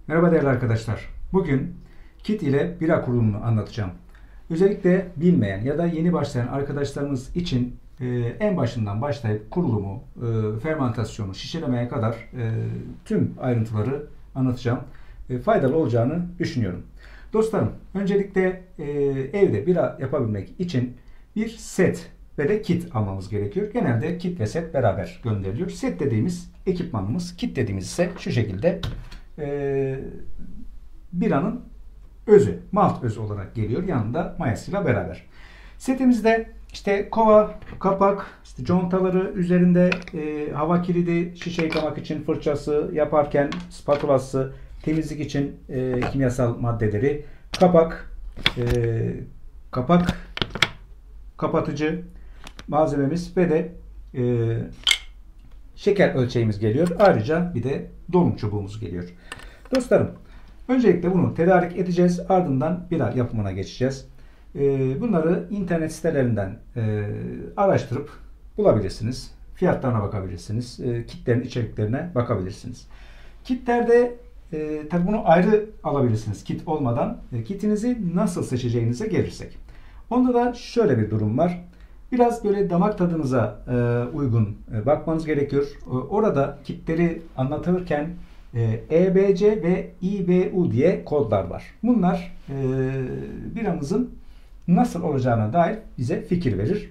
Merhaba değerli arkadaşlar. Bugün kit ile bira kurulumunu anlatacağım. Özellikle bilmeyen ya da yeni başlayan arkadaşlarımız için en başından başlayıp kurulumu, fermentasyonu, şişelemeye kadar tüm ayrıntıları anlatacağım. Faydalı olacağını düşünüyorum. Dostlarım, öncelikle evde bira yapabilmek için bir set ve de kit almamız gerekiyor. Genelde kit ve set beraber gönderiliyor. Set dediğimiz ekipmanımız, kit dediğimiz ise şu şekilde biranın özü, malt özü olarak geliyor. Yanında mayasıyla beraber. Setimizde işte kova, kapak, işte contaları üzerinde hava kilidi, şişe yıkamak için fırçası, yaparken spatulası, temizlik için kimyasal maddeleri, kapak, e, kapak kapatıcı malzememiz ve de e, şeker ölçeğimiz geliyor. Ayrıca bir de dolum çubuğumuz geliyor. Dostlarım, öncelikle bunu tedarik edeceğiz. Ardından bira yapımına geçeceğiz. Bunları internet sitelerinden araştırıp bulabilirsiniz. Fiyatlarına bakabilirsiniz. Kitlerin içeriklerine bakabilirsiniz. Kitlerde tabi bunu ayrı alabilirsiniz kit olmadan. Kitinizi nasıl seçeceğinize gelirsek. Onda da şöyle bir durum var. Biraz böyle damak tadınıza uygun bakmanız gerekiyor. Orada kitleri anlatırken EBC ve IBU diye kodlar var. Bunlar biramızın nasıl olacağına dair bize fikir verir.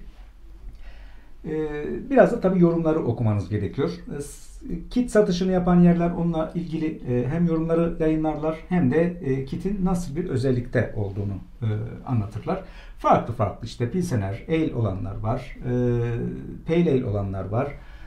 Biraz da tabii yorumları okumanız gerekiyor. Kit satışını yapan yerler onunla ilgili hem yorumları yayınlarlar hem de kitin nasıl bir özellikte olduğunu anlatırlar. Farklı farklı işte Pilsener, Ale olanlar var, Pale Ale olanlar var,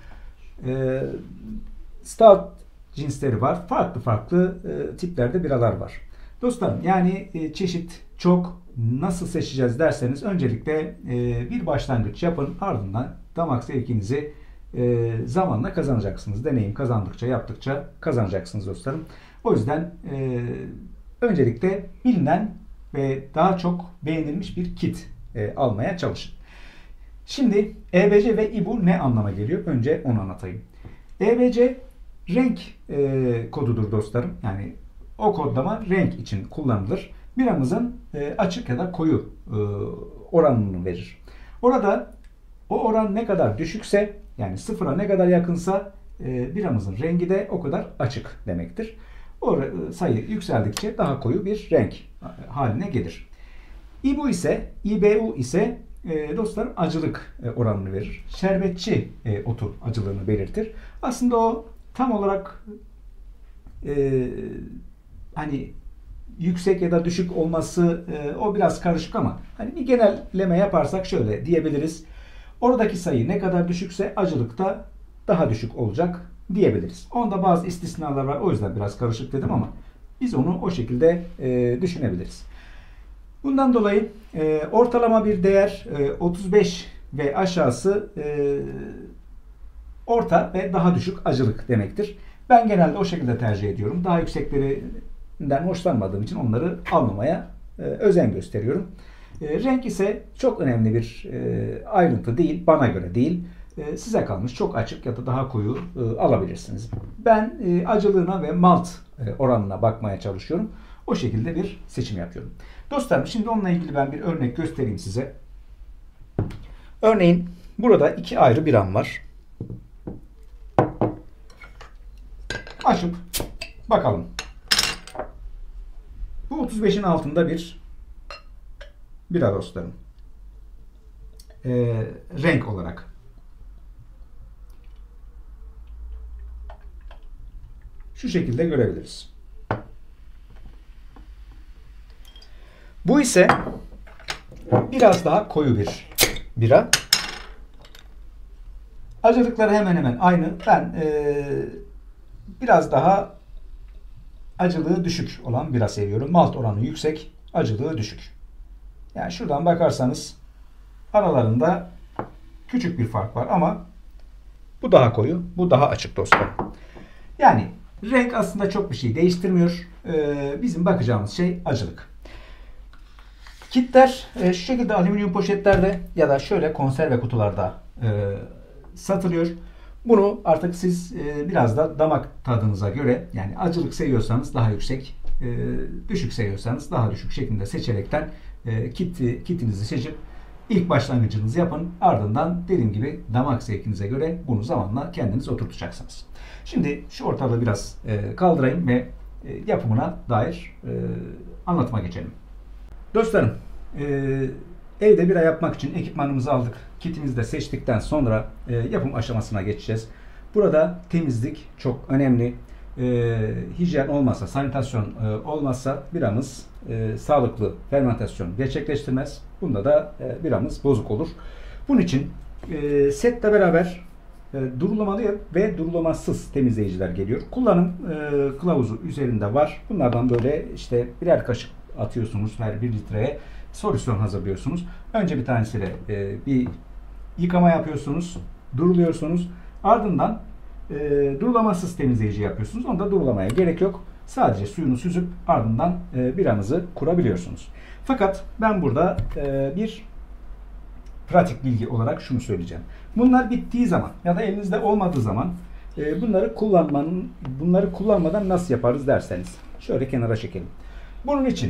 Stout cinsleri var. Farklı farklı tiplerde biralar var. Dostlarım yani çeşit çok, nasıl seçeceğiz derseniz öncelikle bir başlangıç yapın, ardından damak zevkinizi zamanla kazanacaksınız. Deneyim kazandıkça, yaptıkça kazanacaksınız dostlarım. O yüzden öncelikle bilinen ve daha çok beğenilmiş bir kit almaya çalışın. Şimdi EBC ve IBU ne anlama geliyor? Önce onu anlatayım. EBC renk kodudur dostlarım. Yani o kodlama renk için kullanılır. Biramızın açık ya da koyu oranını verir. Orada o oran ne kadar düşükse, yani sıfıra ne kadar yakınsa biramızın rengi de o kadar açık demektir. O sayı yükseldikçe daha koyu bir renk haline gelir. IBU ise dostlarım acılık oranını verir. Şerbetçi otu acılığını belirtir. Aslında o tam olarak hani yüksek ya da düşük olması o biraz karışık ama hani bir genelleme yaparsak şöyle diyebiliriz. Oradaki sayı ne kadar düşükse acılık da daha düşük olacak diyebiliriz. Onda bazı istisnalar var. O yüzden biraz karışık dedim ama biz onu o şekilde düşünebiliriz. Bundan dolayı ortalama bir değer 35 ve aşağısı orta ve daha düşük acılık demektir. Ben genelde o şekilde tercih ediyorum. Daha yükseklerinden hoşlanmadığım için onları almamaya özen gösteriyorum. Renk ise çok önemli bir ayrıntı değil. Bana göre değil. Size kalmış. Çok açık ya da daha koyu alabilirsiniz. Ben acılığına ve malt oranına bakmaya çalışıyorum. O şekilde bir seçim yapıyorum. Dostlarım şimdi onunla ilgili ben bir örnek göstereyim size. Örneğin burada iki ayrı biram var. Açıp bakalım. Bu 35'in altında bir bira dostlarım. Renk olarak. Şu şekilde görebiliriz. Bu ise biraz daha koyu bir bira. Acılıkları hemen hemen aynı. Ben biraz daha acılığı düşük olan bira seviyorum. Malt oranı yüksek, acılığı düşük. Yani şuradan bakarsanız aralarında küçük bir fark var ama bu daha koyu, bu daha açık dostlar. Yani renk aslında çok bir şey değiştirmiyor. Bizim bakacağımız şey acılık. Kitler şu şekilde alüminyum poşetlerde ya da şöyle konserve kutularda satılıyor. Bunu artık siz biraz da damak tadınıza göre, yani acılık seviyorsanız daha yüksek, düşük seviyorsanız daha düşük şeklinde seçerekten kitinizi seçip ilk başlangıcınızı yapın. Ardından dediğim gibi damak zevkinize göre bunu zamanla kendiniz oturtacaksınız. Şimdi şu ortalığı biraz kaldırayım ve yapımına dair anlatıma geçelim. Dostlarım, evde bira yapmak için ekipmanımızı aldık. Kitimizi de seçtikten sonra yapım aşamasına geçeceğiz. Burada temizlik çok önemli. Hijyen olmazsa, sanitasyon olmazsa biramız sağlıklı fermentasyon gerçekleştirmez. Bunda da biramız bozuk olur. Bunun için setle beraber durulamalı ve durulamasız temizleyiciler geliyor. Kullanım kılavuzu üzerinde var. Bunlardan böyle işte birer kaşık atıyorsunuz her 1 litreye. Solüsyon hazırlıyorsunuz. Önce bir tanesiyle bir yıkama yapıyorsunuz. Duruluyorsunuz. Ardından durulamasız temizleyici yapıyorsunuz. Onda durulamaya gerek yok. Sadece suyunu süzüp ardından biranızı kurabiliyorsunuz. Fakat ben burada bir pratik bilgi olarak şunu söyleyeceğim. Bunlar bittiği zaman ya da elinizde olmadığı zaman bunları kullanmadan nasıl yaparız derseniz şöyle kenara çekelim. Bunun için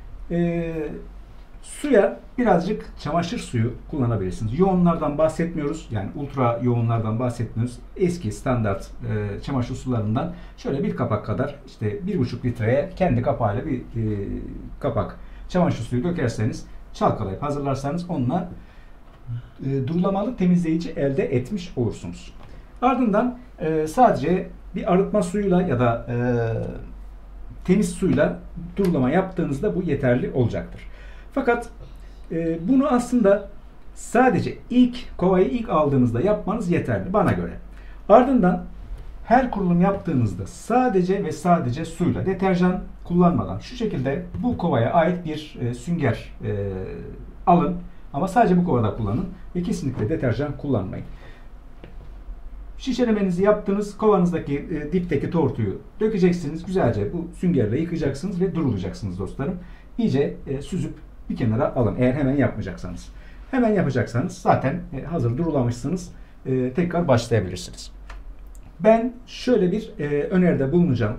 suya birazcık çamaşır suyu kullanabilirsiniz. Yoğunlardan bahsetmiyoruz. Yani ultra yoğunlardan bahsetmiyoruz. Eski standart çamaşır sularından şöyle bir kapak kadar, işte 1,5 litreye kendi kapağıyla bir kapak çamaşır suyu dökerseniz, çalkalayıp hazırlarsanız onunla durulamalı temizleyici elde etmiş olursunuz. Ardından sadece bir arıtma suyuyla ya da temiz suyla durulama yaptığınızda bu yeterli olacaktır. Fakat bunu aslında sadece kovayı ilk aldığınızda yapmanız yeterli bana göre. Ardından her kurulum yaptığınızda sadece ve sadece suyla, deterjan kullanmadan şu şekilde bu kovaya ait bir sünger alın. Ama sadece bu kovada kullanın ve kesinlikle deterjan kullanmayın. Şişelemenizi yaptınız. Kovanızdaki dipteki tortuyu dökeceksiniz. Güzelce bu süngerle yıkacaksınız ve durulacaksınız dostlarım. İyice süzüp bir kenara alın. Eğer hemen yapmayacaksanız. Hemen yapacaksanız zaten hazır durulamışsınız. Tekrar başlayabilirsiniz. Ben şöyle bir öneride bulunacağım.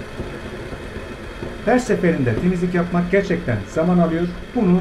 Her seferinde temizlik yapmak gerçekten zaman alıyor. Bunu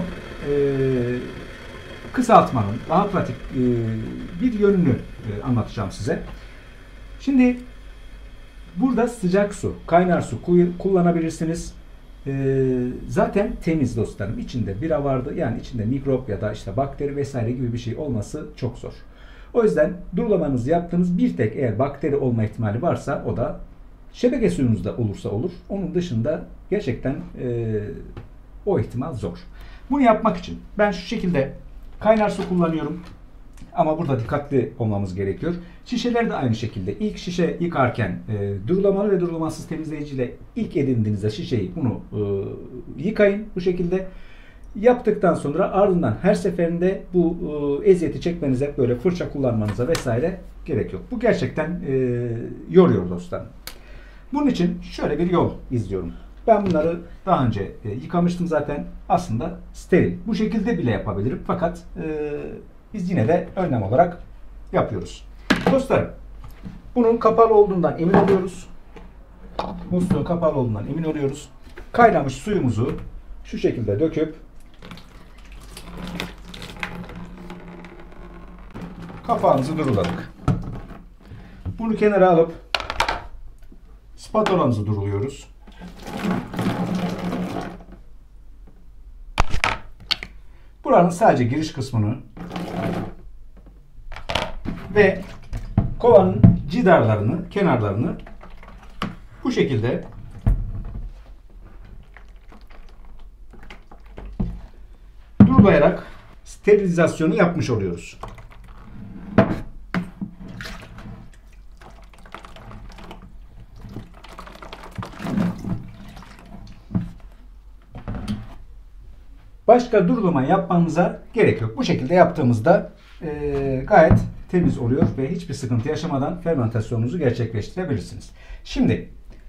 kısaltmanın daha pratik bir yönünü anlatacağım size. Şimdi burada sıcak su, kaynar su kullanabilirsiniz. Zaten temiz dostlarım. İçinde bira vardı. Yani içinde mikrop ya da işte bakteri vesaire gibi bir şey olması çok zor. O yüzden durulamanızı yaptığınız bir tek eğer bakteri olma ihtimali varsa o da şebeke suyunuzda olursa olur. Onun dışında gerçekten o ihtimal zor. Bunu yapmak için ben şu şekilde kaynar su kullanıyorum. Ama burada dikkatli olmamız gerekiyor. Şişeler de aynı şekilde. İlk şişe yıkarken durulamalı ve durulamasız temizleyiciyle ilk edindiğinizde şişeyi bunu yıkayın bu şekilde. Yaptıktan sonra ardından her seferinde bu eziyeti çekmenize, böyle fırça kullanmanıza vesaire gerek yok. Bu gerçekten yoruyor dostlarım. Bunun için şöyle bir yol izliyorum. Ben bunları daha önce yıkamıştım zaten. Aslında steril. Bu şekilde bile yapabilirim. Fakat biz yine de önlem olarak yapıyoruz. Dostlarım, bunun kapalı olduğundan emin oluyoruz. Musluğun kapalı olduğundan emin oluyoruz. Kaynamış suyumuzu şu şekilde döküp kapağımızı duruladık. Bunu kenara alıp spatulamızı duruluyoruz. Buranın sadece giriş kısmını ve kovanın cidarlarını, kenarlarını bu şekilde durulayarak sterilizasyonu yapmış oluyoruz. Başka durulama yapmanıza gerek yok. Bu şekilde yaptığımızda gayet temiz oluyor ve hiçbir sıkıntı yaşamadan fermentasyonunuzu gerçekleştirebilirsiniz. Şimdi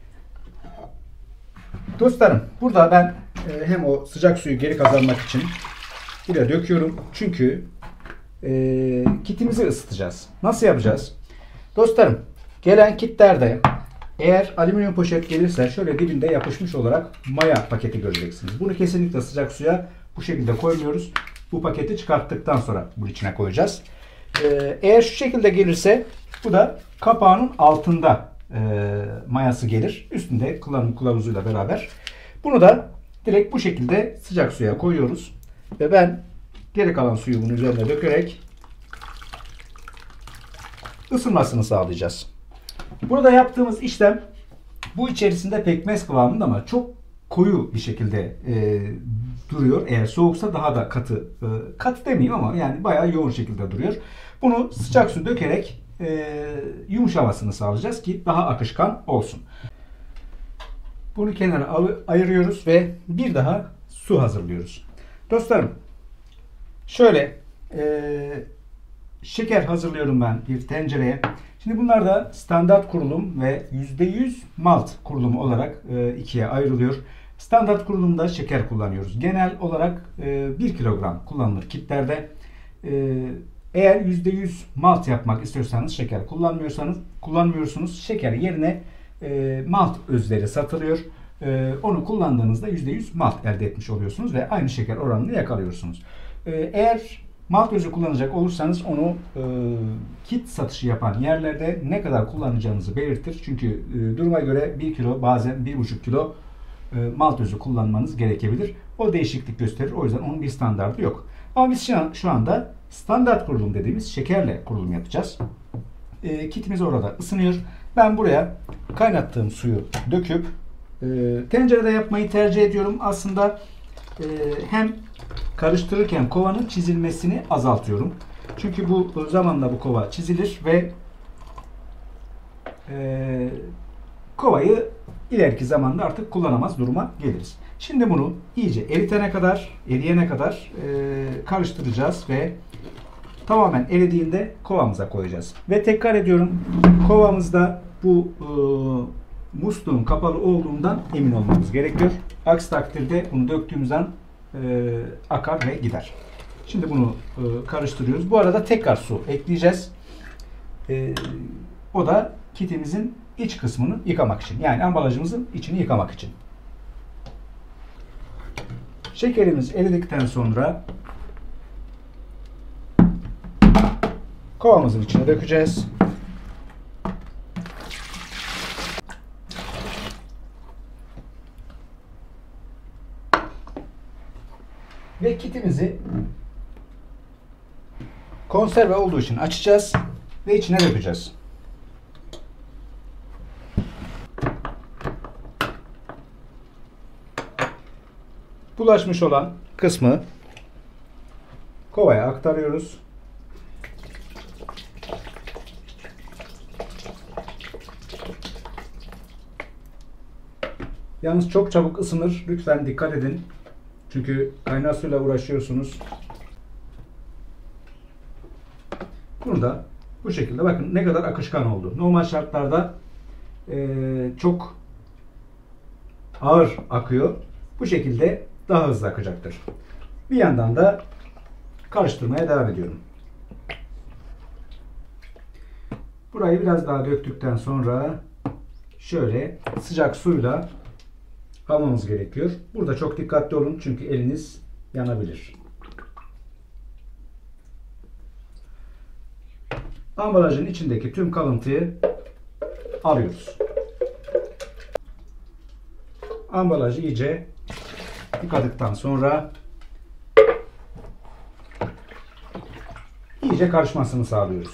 dostlarım, burada ben hem o sıcak suyu geri kazanmak için buraya döküyorum. Çünkü kitimizi ısıtacağız. Nasıl yapacağız? Dostlarım, gelen kitlerde eğer alüminyum poşet gelirse şöyle dibinde yapışmış olarak maya paketi göreceksiniz. Bunu kesinlikle sıcak suya bu şekilde koymuyoruz. Bu paketi çıkarttıktan sonra bunun içine koyacağız. Eğer şu şekilde gelirse bu da kapağının altında mayası gelir. Üstünde kullanım kılavuzuyla beraber. Bunu da direkt bu şekilde sıcak suya koyuyoruz. Ve ben geri kalan suyu bunun üzerine dökerek ısınmasını sağlayacağız. Burada yaptığımız işlem bu içerisinde pekmez kıvamında ama çok koyu bir şekilde duruyor. Eğer soğuksa daha da katı, katı demeyeyim ama yani bayağı yoğun şekilde duruyor. Bunu sıcak su dökerek yumuşamasını sağlayacağız ki daha akışkan olsun. Bunu kenara ayırıyoruz ve bir daha su hazırlıyoruz. Dostlarım, şöyle şeker hazırlıyorum ben bir tencereye. Şimdi bunlar da standart kurulum ve %100 malt kurulumu olarak ikiye ayrılıyor. Standart kurulumda şeker kullanıyoruz. Genel olarak 1 kilogram kullanılır kitlerde. Eğer %100 malt yapmak istiyorsanız şeker kullanmıyorsunuz. Şeker yerine malt özleri satılıyor. Onu kullandığınızda %100 malt elde etmiş oluyorsunuz ve aynı şeker oranını yakalıyorsunuz. Eğer malt özü kullanacak olursanız onu kit satışı yapan yerlerde ne kadar kullanacağınızı belirtir. Çünkü duruma göre 1 kilo bazen 1,5 kilo malt özü kullanmanız gerekebilir. O değişiklik gösterir. O yüzden onun bir standardı yok. Ama biz şu anda standart kurulum dediğimiz şekerle kurulum yapacağız. Kitimiz orada ısınıyor. Ben buraya kaynattığım suyu döküp tencerede yapmayı tercih ediyorum. Aslında hem karıştırırken kovanın çizilmesini azaltıyorum. Çünkü bu zamanla bu kova çizilir ve kovayı ileriki zamanda artık kullanamaz duruma geliriz. Şimdi bunu iyice eriyene kadar karıştıracağız ve tamamen eridiğinde kovamıza koyacağız. Ve tekrar ediyorum, kovamızda bu musluğun kapalı olduğundan emin olmamız gerekiyor. Aksi takdirde bunu döktüğümüz an akar ve gider. Şimdi bunu karıştırıyoruz. Bu arada tekrar su ekleyeceğiz. O da kitimizin iç kısmını yıkamak için. Yani ambalajımızın içini yıkamak için. Şekerimiz eridikten sonra kovamızın içine dökeceğiz. Ve kitimizi konserve olduğu için açacağız ve içine dökeceğiz. Bulaşmış olan kısmı kovaya aktarıyoruz. Yalnız çok çabuk ısınır. Lütfen dikkat edin. Çünkü kaynar suyla uğraşıyorsunuz. Bunu da bu şekilde bakın ne kadar akışkan oldu. Normal şartlarda çok ağır akıyor. Bu şekilde daha hızlı akacaktır. Bir yandan da karıştırmaya devam ediyorum. Burayı biraz daha döktükten sonra şöyle sıcak suyla almamız gerekiyor. Burada çok dikkatli olun çünkü eliniz yanabilir. Ambalajın içindeki tüm kalıntıyı alıyoruz. Ambalajı iyice yıkadıktan sonra iyice karışmasını sağlıyoruz.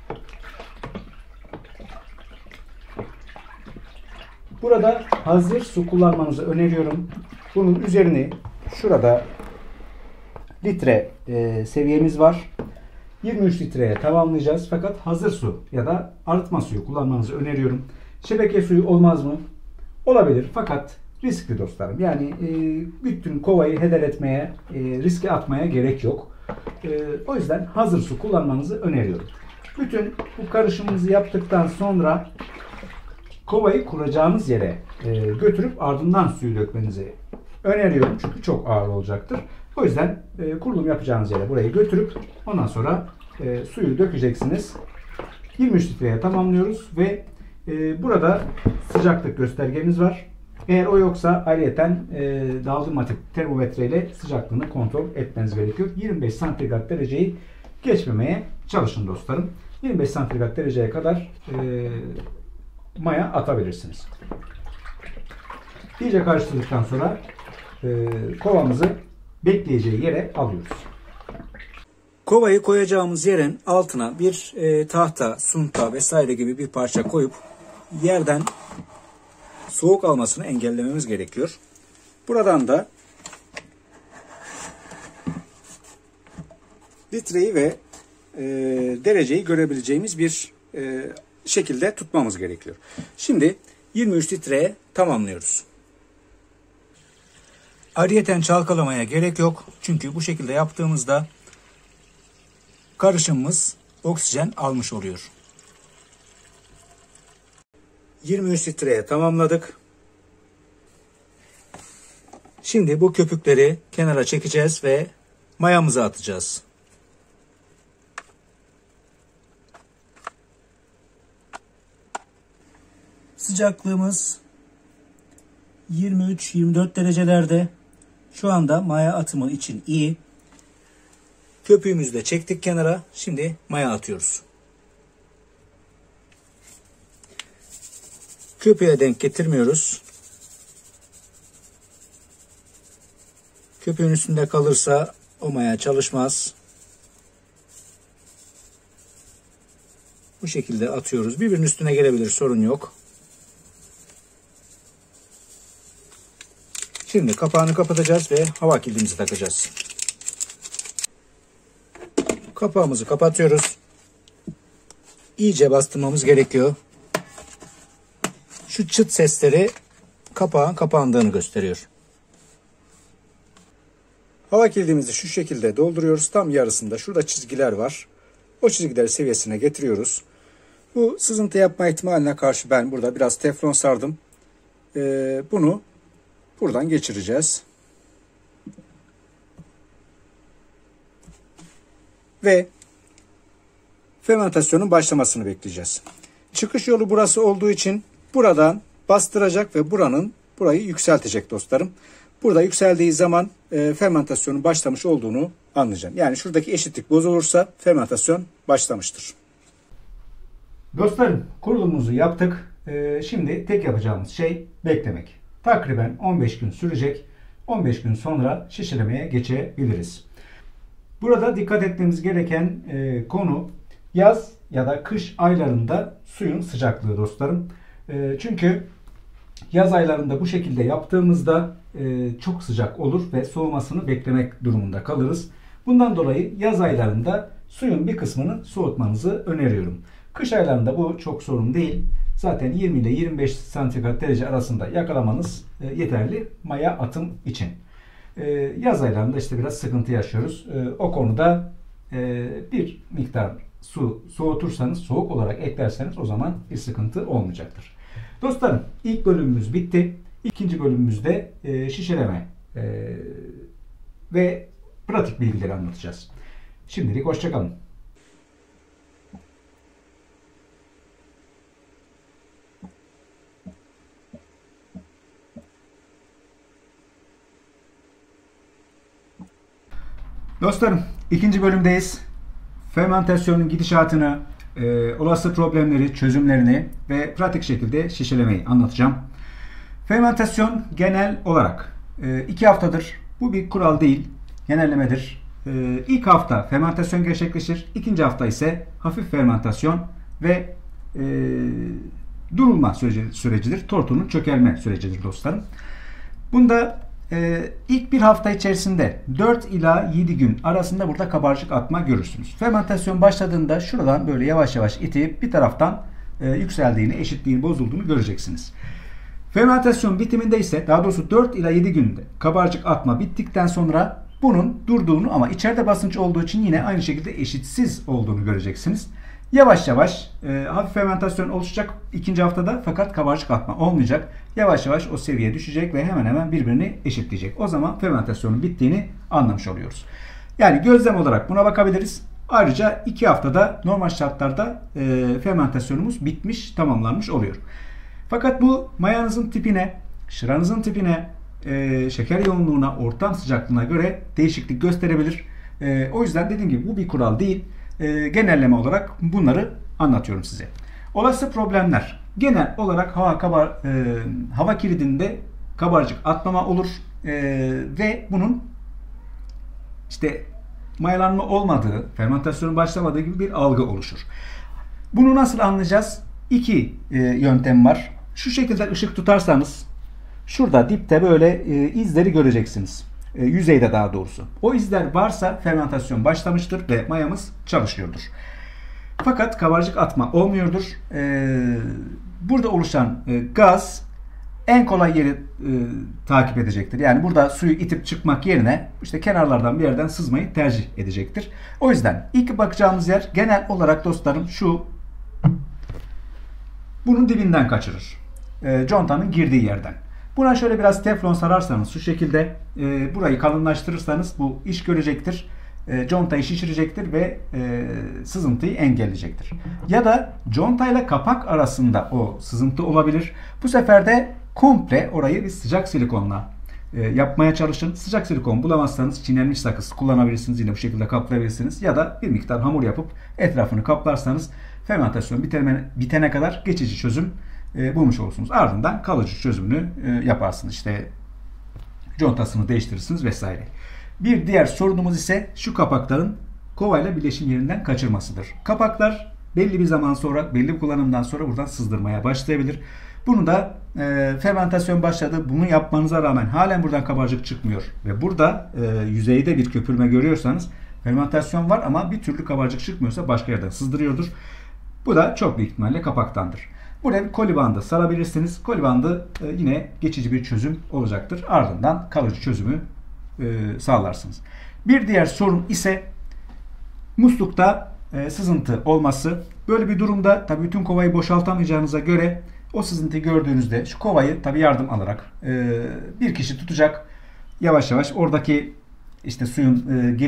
Burada hazır su kullanmanızı öneriyorum. Bunun üzerini şurada litre seviyemiz var. 23 litreye tamamlayacağız. Fakat hazır su ya da arıtma suyu kullanmanızı öneriyorum. Şebeke suyu olmaz mı? Olabilir. Fakat riskli dostlarım. Yani bütün kovayı heder etmeye, riske atmaya gerek yok. O yüzden hazır su kullanmanızı öneriyorum. Bütün bu karışımımızı yaptıktan sonra kovayı kuracağımız yere götürüp ardından suyu dökmenizi öneriyorum. Çünkü çok ağır olacaktır. O yüzden kurulum yapacağınız yere burayı götürüp ondan sonra suyu dökeceksiniz. 23 litreye tamamlıyoruz ve burada sıcaklık göstergemiz var. Eğer o yoksa ayrıyeten daldırmatik termometre ile sıcaklığını kontrol etmeniz gerekiyor. 25 santigrat dereceyi geçmemeye çalışın dostlarım. 25 santigrat dereceye kadar maya atabilirsiniz. İyice karıştırdıktan sonra kovamızı bekleyeceği yere alıyoruz. Kovayı koyacağımız yerin altına bir tahta, sunta vesaire gibi bir parça koyup yerden soğuk almasını engellememiz gerekiyor. Buradan da litreyi ve dereceyi görebileceğimiz bir şekilde tutmamız gerekiyor. Şimdi 23 litreye tamamlıyoruz. Ayrıyeten çalkalamaya gerek yok. Çünkü bu şekilde yaptığımızda karışımımız oksijen almış oluyor. 23 litreye tamamladık. Şimdi bu köpükleri kenara çekeceğiz ve mayamızı atacağız. Sıcaklığımız 23-24 derecelerde. Şu anda maya atımı için iyi. Köpüğümüzü de çektik kenara. Şimdi maya atıyoruz. Köpüğe denk getirmiyoruz. Köpüğün üstünde kalırsa o maya çalışmaz. Bu şekilde atıyoruz. Birbirinin üstüne gelebilir, sorun yok. Şimdi kapağını kapatacağız ve hava kilidimizi takacağız. Kapağımızı kapatıyoruz. İyice bastırmamız gerekiyor. Şu çıt sesleri kapağın kapandığını gösteriyor. Hava kilidimizi şu şekilde dolduruyoruz. Tam yarısında şurada çizgiler var. O çizgileri seviyesine getiriyoruz. Bu sızıntı yapma ihtimaline karşı ben burada biraz teflon sardım. Bunu buradan geçireceğiz. Ve fermentasyonun başlamasını bekleyeceğiz. Çıkış yolu burası olduğu için buradan bastıracak ve burayı yükseltecek dostlarım. Burada yükseldiği zaman fermentasyonun başlamış olduğunu anlayacağım. Yani şuradaki eşitlik bozulursa fermentasyon başlamıştır. Dostlarım, kurulumumuzu yaptık. Şimdi tek yapacağımız şey beklemek. Takriben 15 gün sürecek. 15 gün sonra şişirmeye geçebiliriz. Burada dikkat etmemiz gereken konu yaz ya da kış aylarında suyun sıcaklığı dostlarım. Çünkü yaz aylarında bu şekilde yaptığımızda çok sıcak olur ve soğumasını beklemek durumunda kalırız. Bundan dolayı yaz aylarında suyun bir kısmını soğutmanızı öneriyorum. Kış aylarında bu çok sorun değil. Zaten 20 ile 25 santigrat derece arasında yakalamanız yeterli maya atım için. Yaz aylarında işte biraz sıkıntı yaşıyoruz. O konuda bir miktar su soğutursanız, soğuk olarak eklerseniz o zaman bir sıkıntı olmayacaktır. Dostlarım, ilk bölümümüz bitti. İkinci bölümümüzde şişeleme ve pratik bilgileri anlatacağız. Şimdilik hoşça kalın. Dostlarım, ikinci bölümdeyiz. Fermentasyonun gidişatını, olası problemleri, çözümlerini ve pratik şekilde şişelemeyi anlatacağım. Fermentasyon genel olarak 2 haftadır. Bu bir kural değil, genellemedir. İlk hafta fermentasyon gerçekleşir. İkinci hafta ise hafif fermentasyon ve durulma sürecidir. Tortunun çökelme sürecidir dostlarım. Bunda ilk bir hafta içerisinde 4 ila 7 gün arasında burada kabarcık atma görürsünüz. Fermentasyon başladığında şuradan böyle yavaş yavaş itip bir taraftan yükseldiğini, eşitliğin bozulduğunu göreceksiniz. Fermentasyon bitiminde ise daha doğrusu 4 ila 7 günde kabarcık atma bittikten sonra bunun durduğunu ama içeride basınç olduğu için yine aynı şekilde eşitsiz olduğunu göreceksiniz. Yavaş yavaş hafif fermentasyon oluşacak ikinci haftada fakat kabarcık atma olmayacak. Yavaş yavaş o seviye düşecek ve hemen hemen birbirini eşitleyecek. O zaman fermentasyonun bittiğini anlamış oluyoruz. Yani gözlem olarak buna bakabiliriz. Ayrıca 2 haftada normal şartlarda fermentasyonumuz bitmiş, tamamlanmış oluyor. Fakat bu mayanızın tipine, şıranızın tipine, şeker yoğunluğuna, ortam sıcaklığına göre değişiklik gösterebilir. O yüzden dediğim gibi bu bir kural değil. Genelleme olarak bunları anlatıyorum size. Olası problemler. Genel olarak hava kilidinde kabarcık atlama olur ve bunun işte mayalanma olmadığı, fermentasyonun başlamadığı gibi bir algı oluşur. Bunu nasıl anlayacağız? İki yöntem var. Şu şekilde ışık tutarsanız şurada dipte böyle izleri göreceksiniz. Yüzeyde daha doğrusu. O izler varsa fermentasyon başlamıştır ve mayamız çalışıyordur. Fakat kabarcık atma olmuyordur. Burada oluşan gaz en kolay yeri takip edecektir. Yani burada suyu itip çıkmak yerine işte kenarlardan bir yerden sızmayı tercih edecektir. O yüzden ilk bakacağımız yer genel olarak dostlarım şu, bunun dibinden kaçırır. Contanın girdiği yerden. Buna şöyle biraz teflon sararsanız şu şekilde burayı kalınlaştırırsanız bu iş görecektir. Contayı şişirecektir ve sızıntıyı engelleyecektir. Ya da contayla kapak arasında o sızıntı olabilir. Bu sefer de komple orayı bir sıcak silikonla yapmaya çalışın. Sıcak silikon bulamazsanız çiğnenmiş sakız kullanabilirsiniz. Yine bu şekilde kaplayabilirsiniz. Ya da bir miktar hamur yapıp etrafını kaplarsanız fermentasyon bitene kadar geçici çözüm bulmuş olursunuz. Ardından kalıcı çözümünü yaparsınız. İşte contasını değiştirirsiniz vesaire. Bir diğer sorunumuz ise şu kapakların kovayla birleşim yerinden kaçırmasıdır. Kapaklar belli bir zaman sonra, belli bir kullanımdan sonra buradan sızdırmaya başlayabilir. Bunu da fermentasyon başladı. Bunu yapmanıza rağmen halen buradan kabarcık çıkmıyor ve burada yüzeyde bir köpürme görüyorsanız fermentasyon var ama bir türlü kabarcık çıkmıyorsa başka yerden sızdırıyordur. Bu da çok büyük ihtimalle kapaktandır. Buraya bir koli bandı sarabilirsiniz. Koli bandı yine geçici bir çözüm olacaktır. Ardından kalıcı çözümü sağlarsınız. Bir diğer sorun ise muslukta sızıntı olması. Böyle bir durumda tabii bütün kovayı boşaltamayacağınıza göre o sızıntıyı gördüğünüzde şu kovayı tabii yardım alarak bir kişi tutacak. Yavaş yavaş oradaki işte suyun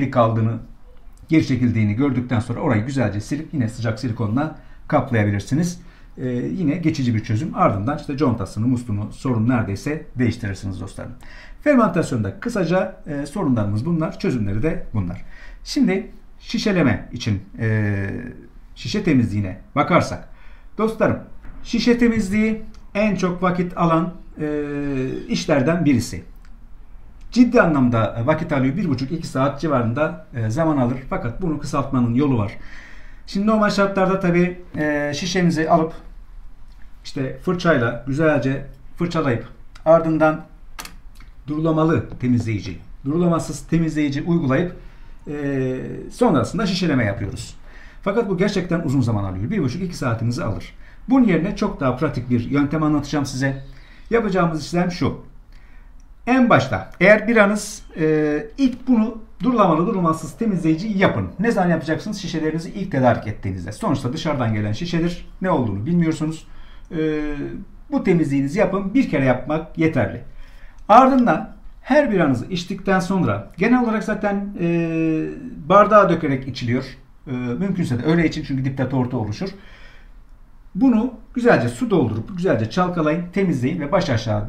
geri çekildiğini gördükten sonra orayı güzelce silip yine sıcak silikonla kaplayabilirsiniz. Yine geçici bir çözüm. Ardından işte contasını, musluğunu sorun neredeyse değiştirirsiniz dostlarım. Fermentasyonda kısaca sorunlarımız bunlar. Çözümleri de bunlar. Şimdi şişeleme için şişe temizliğine bakarsak. Dostlarım, şişe temizliği en çok vakit alan işlerden birisi. Ciddi anlamda vakit alıyor. 1,5-2 saat civarında zaman alır. Fakat bunu kısaltmanın yolu var. Şimdi normal şartlarda tabii şişemizi alıp işte fırçayla güzelce fırçalayıp ardından durulamalı temizleyici, durulamasız temizleyici uygulayıp sonrasında şişeleme yapıyoruz. Fakat bu gerçekten uzun zaman alıyor. 1,5-2 saatinizi alır. Bunun yerine çok daha pratik bir yöntem anlatacağım size. Yapacağımız işlem şu. En başta eğer biranız ilk bunu durulamalı durulmasız temizleyici yapın. Ne zaman yapacaksınız? Şişelerinizi ilk tedarik ettiğinizde. Sonuçta dışarıdan gelen şişedir. Ne olduğunu bilmiyorsunuz. Bu temizliğinizi yapın. Bir kere yapmak yeterli. Ardından her biranızı içtikten sonra genel olarak zaten bardağa dökerek içiliyor. Mümkünse de öyle için çünkü dipte tortu oluşur. Bunu güzelce su doldurup güzelce çalkalayın, temizleyin ve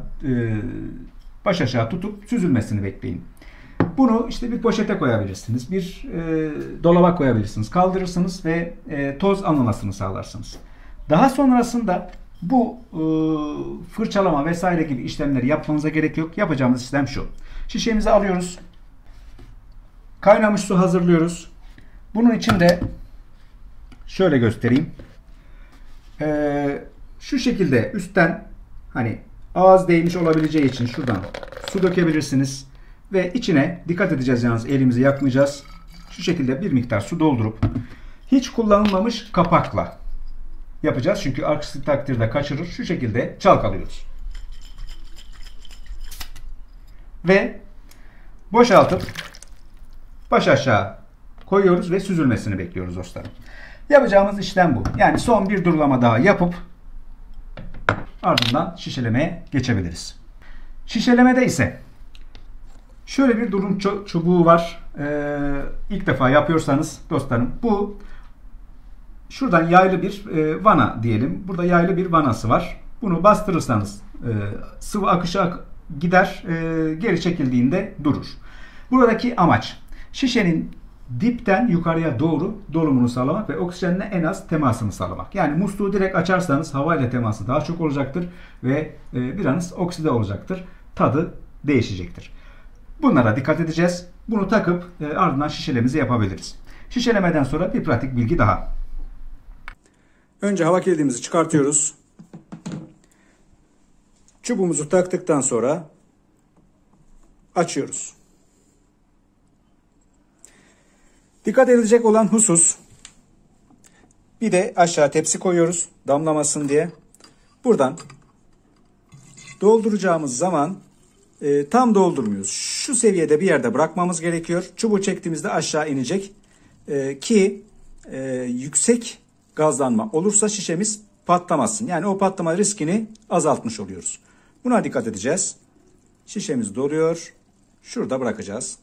baş aşağı tutup süzülmesini bekleyin. Bunu işte bir poşete koyabilirsiniz, bir dolaba koyabilirsiniz, kaldırırsınız ve toz almamasını sağlarsınız. Daha sonrasında bu fırçalama vesaire gibi işlemleri yapmanıza gerek yok. Yapacağımız işlem şu. Şişemizi alıyoruz. Kaynamış su hazırlıyoruz. Bunun için de şöyle göstereyim. Şu şekilde üstten hani ağız değmiş olabileceği için şuradan su dökebilirsiniz. Ve içine dikkat edeceğiz, yalnız elimizi yakmayacağız. Şu şekilde bir miktar su doldurup hiç kullanılmamış kapakla yapacağız. Çünkü aksi takdirde kaçırır. Şu şekilde çalkalıyoruz. Ve boşaltıp baş aşağı koyuyoruz ve süzülmesini bekliyoruz dostlarım. Yapacağımız işlem bu. Yani son bir durulama daha yapıp ardından şişelemeye geçebiliriz. Şişelemede ise Şöyle bir durum çubuğu var. İlk defa yapıyorsanız dostlarım, bu şuradan yaylı bir vana diyelim. Burada yaylı bir vanası var. Bunu bastırırsanız sıvı akışı gider, geri çekildiğinde durur. Buradaki amaç şişenin dipten yukarıya doğru dolumunu sağlamak ve oksijenle en az temasını sağlamak. Yani musluğu direkt açarsanız havayla teması daha çok olacaktır ve biranız okside olacaktır. Tadı değişecektir. Bunlara dikkat edeceğiz. Bunu takıp ardından şişelememizi yapabiliriz. Şişelemeden sonra bir pratik bilgi daha. Önce hava kilidimizi çıkartıyoruz. Çubuğumuzu taktıktan sonra açıyoruz. Dikkat edilecek olan husus, bir de aşağı tepsi koyuyoruz damlamasın diye. Buradan dolduracağımız zaman tam doldurmuyoruz. Şu seviyede bir yerde bırakmamız gerekiyor. Çubuğu çektiğimizde aşağı inecek ki yüksek gazlanma olursa şişemiz patlamasın. Yani o patlama riskini azaltmış oluyoruz. Buna dikkat edeceğiz. Şişemiz doluyor. Şurada bırakacağız.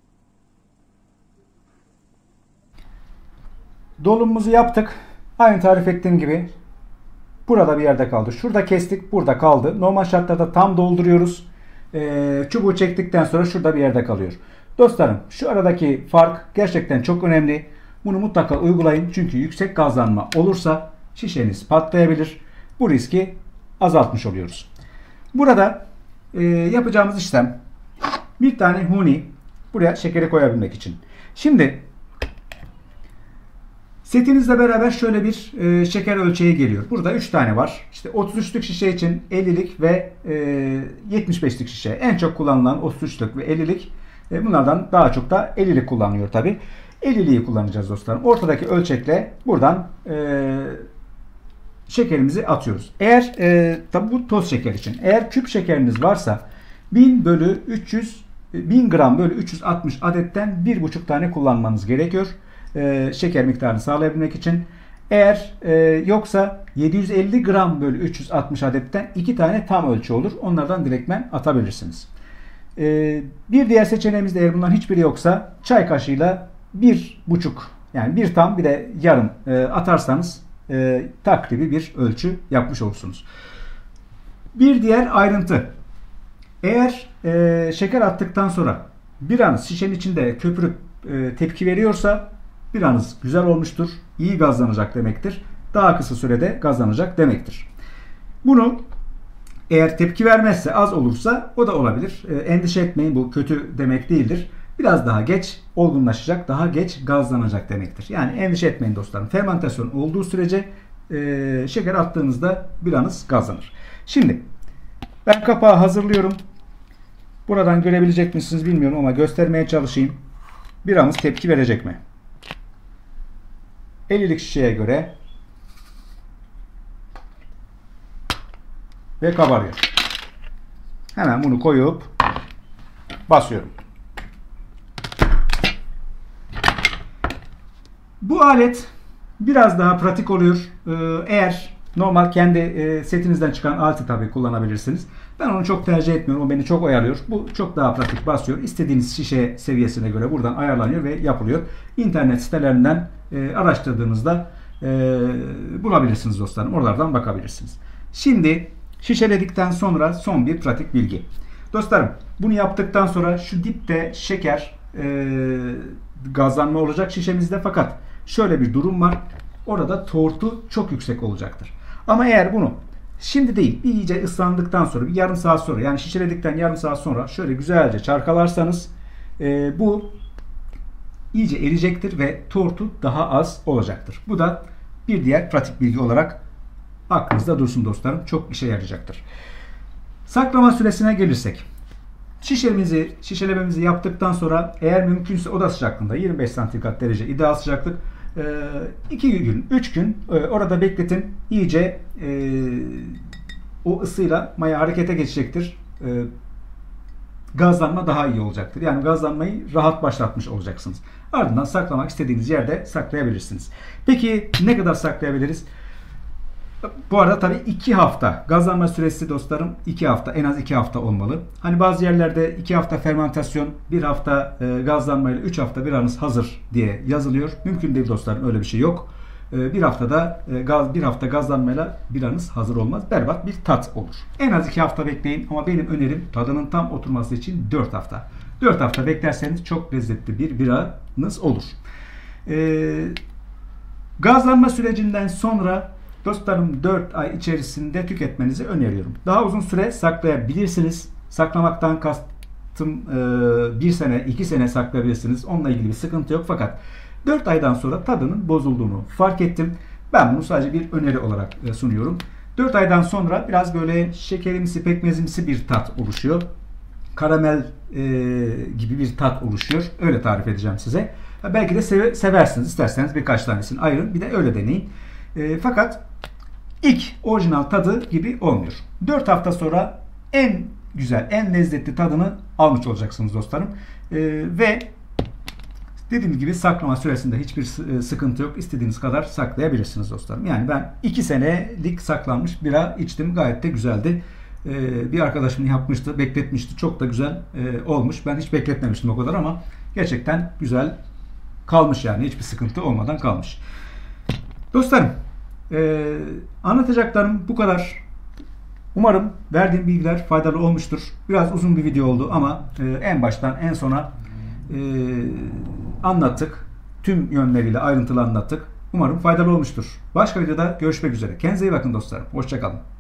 Dolumumuzu yaptık. Aynı tarif ettiğim gibi burada bir yerde kaldı. Şurada kestik, burada kaldı. Normal şartlarda tam dolduruyoruz. Çubuğu çektikten sonra şurada bir yerde kalıyor. Dostlarım, şu aradaki fark gerçekten çok önemli. Bunu mutlaka uygulayın. Çünkü yüksek gazlanma olursa şişeniz patlayabilir. Bu riski azaltmış oluyoruz. Burada yapacağımız işlem, bir tane huni buraya şekeri koyabilmek için. Şimdi setinizle beraber şöyle bir şeker ölçeği geliyor. Burada 3 tane var. İşte 33'lük şişe için 50'lik ve 75'lik şişe. En çok kullanılan 33'lük ve 50'lik. Bunlardan daha çok da 50'lik kullanılıyor tabi. 50'liği kullanacağız dostlarım. Ortadaki ölçekle buradan şekerimizi atıyoruz. Eğer tabi bu toz şeker için. Eğer küp şekeriniz varsa 1000 gram bölü 360 adetten 1,5 tane kullanmanız gerekiyor. Şeker miktarını sağlayabilmek için. Eğer yoksa 750 gram bölü 360 adetten 2 tane tam ölçü olur. Onlardan direktmen atabilirsiniz. Bir diğer seçeneğimiz de, eğer bunların hiçbiri yoksa, çay kaşığıyla 1,5 yani bir tam bir de yarım atarsanız takribi bir ölçü yapmış olursunuz. Bir diğer ayrıntı, eğer şeker attıktan sonra biranız şişenin içinde köpürüp tepki veriyorsa biranız güzel olmuştur, iyi gazlanacak demektir. Daha kısa sürede gazlanacak demektir. Bunu eğer tepki vermezse, az olursa o da olabilir. Endişe etmeyin, bu kötü demek değildir. Biraz daha geç olgunlaşacak, daha geç gazlanacak demektir. Yani endişe etmeyin dostlarım. Fermentasyon olduğu sürece şeker attığınızda biranız gazlanır. Şimdi ben kapağı hazırlıyorum. Buradan görebilecek misiniz bilmiyorum ama göstermeye çalışayım. Biramız tepki verecek mi? 50'lik şişeye göre ve kabarıyor. Hemen bunu koyup basıyorum. Bu alet biraz daha pratik oluyor. Eğer normal kendi setinizden çıkan aleti tabii kullanabilirsiniz. Ben onu çok tercih etmiyorum. O beni çok oyalıyor. Bu çok daha pratik basıyor. İstediğiniz şişe seviyesine göre buradan ayarlanıyor ve yapılıyor. İnternet sitelerinden araştırdığınızda bulabilirsiniz dostlarım. Oralardan bakabilirsiniz. Şimdi şişeledikten sonra son bir pratik bilgi. Dostlarım, bunu yaptıktan sonra şu dipte şeker gazlanma olacak şişemizde, fakat şöyle bir durum var. Orada tortu çok yüksek olacaktır. Ama eğer bunu şimdi değil, iyice ıslandıktan sonra, bir yarım saat sonra, yani şişeledikten yarım saat sonra şöyle güzelce çarkalarsanız bu iyice eriyecektir ve tortu daha az olacaktır. Bu da bir diğer pratik bilgi olarak aklınızda dursun dostlarım. Çok işe yarayacaktır. Saklama süresine gelirsek, şişelememizi yaptıktan sonra eğer mümkünse oda sıcaklığında 25 santigrat derece ideal sıcaklık, 2 gün, 3 gün orada bekletin. İyice o ısıyla maya harekete geçecektir. Gazlanma daha iyi olacaktır. Yani gazlanmayı rahat başlatmış olacaksınız. Ardından saklamak istediğiniz yerde saklayabilirsiniz. Peki ne kadar saklayabiliriz? Bu arada tabii 2 hafta. Gazlanma süresi dostlarım 2 hafta. En az 2 hafta olmalı. Hani bazı yerlerde 2 hafta fermentasyon, 1 hafta gazlanmayla 3 hafta biranız hazır diye yazılıyor. Mümkün değil dostlarım. Öyle bir şey yok. Bir haftada bir hafta gazlanmayla biranız hazır olmaz. Berbat bir tat olur. En az 2 hafta bekleyin ama benim önerim tadının tam oturması için 4 hafta. 4 hafta beklerseniz çok lezzetli bir biranız olur. Gazlanma sürecinden sonra dostlarım 4 ay içerisinde tüketmenizi öneriyorum. Daha uzun süre saklayabilirsiniz. Saklamaktan kastım 1 sene, 2 sene saklayabilirsiniz. Onunla ilgili bir sıkıntı yok. Fakat 4 aydan sonra tadının bozulduğunu fark ettim. Ben bunu sadece bir öneri olarak sunuyorum. 4 aydan sonra biraz böyle şekerimsi, pekmezimsi bir tat oluşuyor. Karamel gibi bir tat oluşuyor. Öyle tarif edeceğim size. Belki de seversiniz. İsterseniz birkaç tanesini ayırın. Bir de öyle deneyin. Fakat ilk orijinal tadı gibi olmuyor. 4 hafta sonra en güzel, en lezzetli tadını almış olacaksınız dostlarım. Ve dediğim gibi saklama süresinde hiçbir sıkıntı yok. İstediğiniz kadar saklayabilirsiniz dostlarım. Yani ben 2 senelik saklanmış bira içtim. Gayet de güzeldi. Bir arkadaşım yapmıştı, bekletmişti. Çok da güzel olmuş. Ben hiç bekletmemiştim o kadar ama gerçekten güzel kalmış yani. Hiçbir sıkıntı olmadan kalmış. Dostlarım, anlatacaklarım bu kadar. Umarım verdiğim bilgiler faydalı olmuştur. Biraz uzun bir video oldu ama en baştan en sona anlattık. Tüm yönleriyle ayrıntılı anlattık. Umarım faydalı olmuştur. Başka videoda görüşmek üzere. Kendinize iyi bakın dostlarım. Hoşça kalın.